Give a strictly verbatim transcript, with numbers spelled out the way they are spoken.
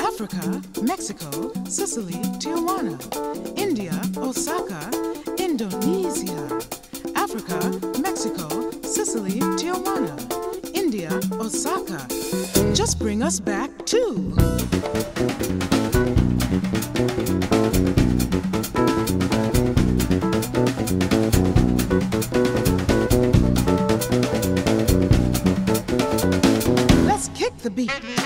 Africa, Mexico, Sicily, Tijuana. India, Osaka, Indonesia. Africa, Mexico, Sicily, Tijuana. India, Osaka. Just bring us back too. Let's kick the beat.